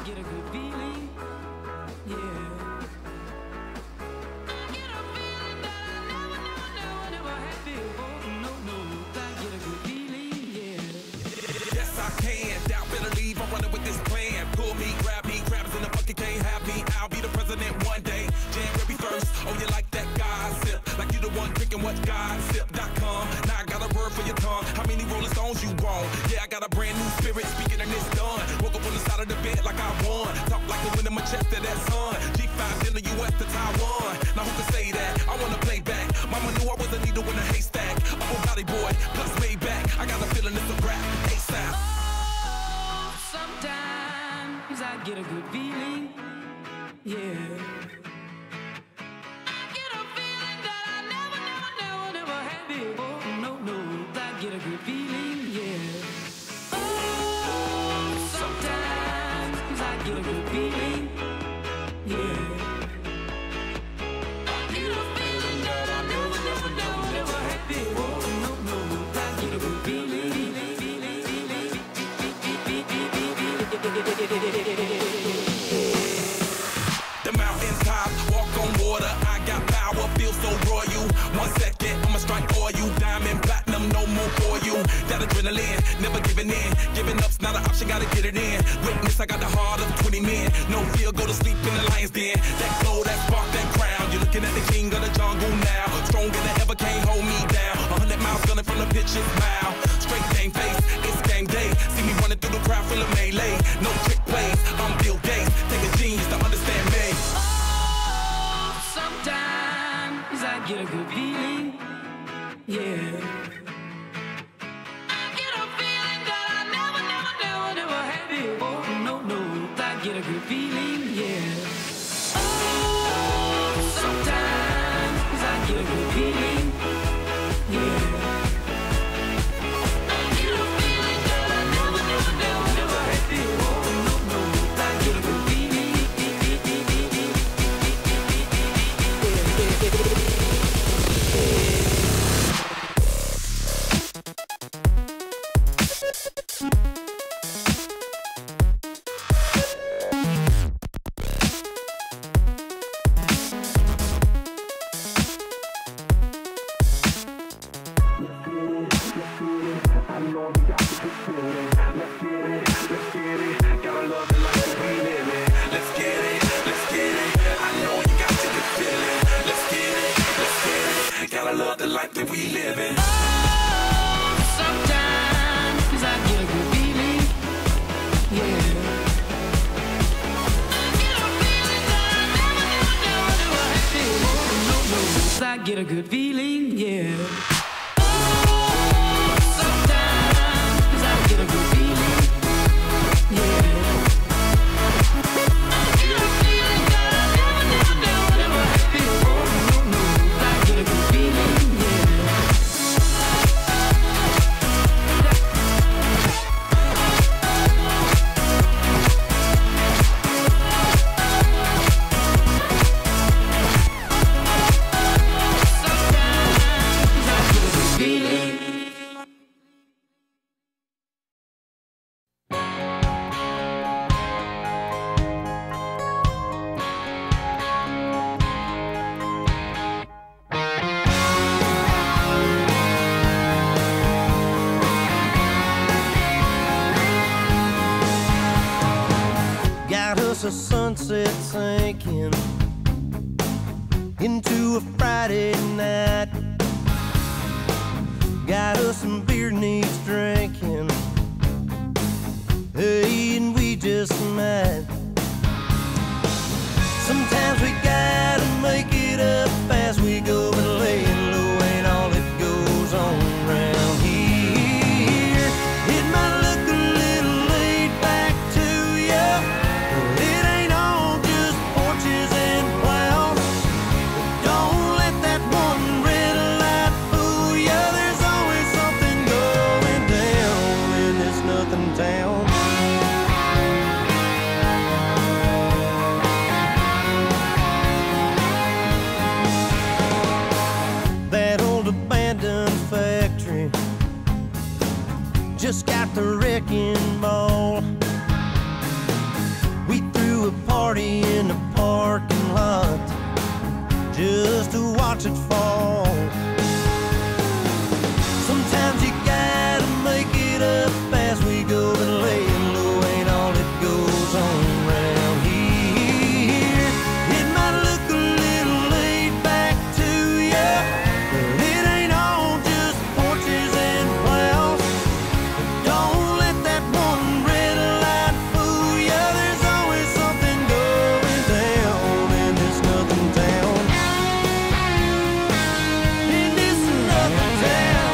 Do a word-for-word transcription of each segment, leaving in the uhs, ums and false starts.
get a good feeling, yeah. I get a feeling that I never, never, never, never had before. No, no, I get a good feeling, yeah. Yes, I can. Doubt, better leave. I'm running with this plan. Pull me, grab me, crabs in the bucket can't have me. I'll be the president one day. January first. Oh, you like that gossip? Like you the one drinking what gossip dot com. Now I got a word for your tongue. How many Rolling Stones you want? Yeah, I got a brand new spirit. Speaking and it's done. Woke up on the side of the bed like I won. Talk like the wind in my chest to that sun. G five in the U S to Taiwan. Now who can say that? I wanna play back. Mama knew I was a needle in a haystack. I'm a body boy, plus way back. I got a feeling it's a rap. ASAP. Oh, sometimes I get a good feeling, yeah. I get a feeling that I never, never, never, never had before. No, no, I get a good feeling, yeah. Oh, sometimes I get a good feeling, yeah. I get a feeling that I never, never, never, never had before. No, no, I get a good feeling, feeling, feeling, The mountain top, walk on water. I got power, feel so royal. One second, I'ma strike for you. Diamond, platinum, no more for you. That adrenaline, never giving in. Giving up's not an option, gotta get it in. Witness, I got the heart of twenty men. No fear, go to sleep in the lion's den. That glow, that spark, that crown. You're looking at the king of the jungle now. Stronger than ever, can't hold me down. A hundred miles gunning from the pitcher's mouth. Straight game face, it's game day. See me running through the crowd, feel a melee. No trick plays, I'm Bill Gates. Take a genius to understand me. Oh, sometimes I get a good feeling, yeah. I get a feeling that I never, never, never, never had before. No, no, I get a good feeling, yeah. Oh, sometimes I get a good feeling, yeah. I get a feeling that I never, never, never, never had before. No, no, I get a good feeling. Love the life that we live in. Oh, sometimes I get a good feeling, yeah. I get a feeling that I never, never, never, never had before. No, no, I get a good feeling, yeah. Oh, sometimes I get a good feeling, yeah. I get a feeling that I never, never, never, never had before. No, no, I get a good feeling. A sunset sinking into a Friday night. Got us some beer needs drinking. Hey, and we just might. Sometimes we gotta make it up as we go, but laying low ain't all that goes on around here. It might look a little laid back to you, but it ain't all just porches and plows. Don't let that one red light fool you. There's always something going down in this nothing town. Just got the wrecking ball. We party in the parking lot just to watch it fall. Sometimes you gotta make it up as we go, but laying low ain't all that goes on around here. It might look a little laid back to ya, but it ain't all just porches and plows. Don't let that one red light fool ya. There's always something going down in this nothing town. In this nothing town.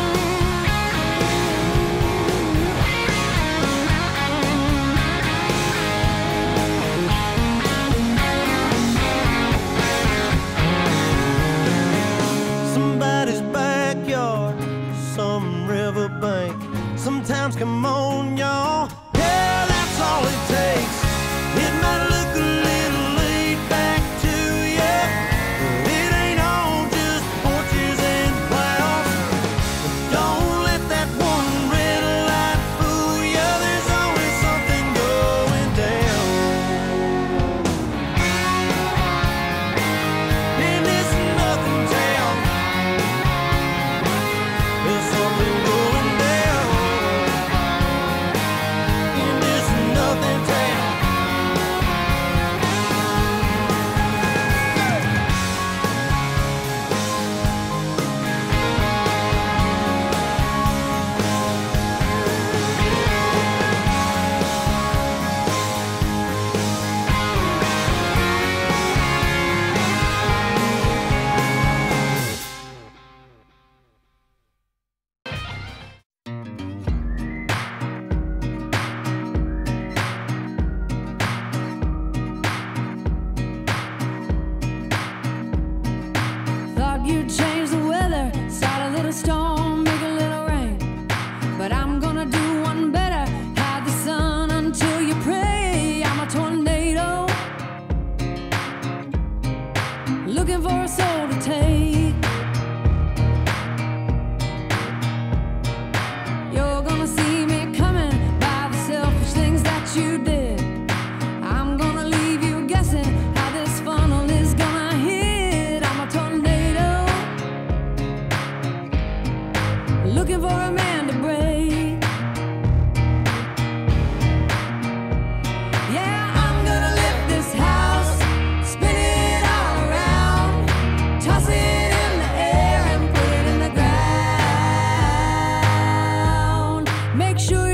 Somebody's backyard, some riverbank. Sometimes, come on, y'all. Yeah, that's all it takes. It might look a little laid back to ya, but it ain't all just porches and plows. Don't let that one red light fool ya. There's always something going down in this nothing town. There's something going down in this nothing town. Thought you'd change the weather, start a little storm, make a little rain. But I'm gonna do one better, hide the sun until you pray. I'm a tornado, looking for a soul to take. You're gonna see me coming by the selfish things that you did. I'm gonna leave you guessing how this funnel is gonna hit. I'm a tornado, looking for a man to break. Yeah, I'm gonna lift this house, spin it all around, toss it in the air and put it in the ground. Make sure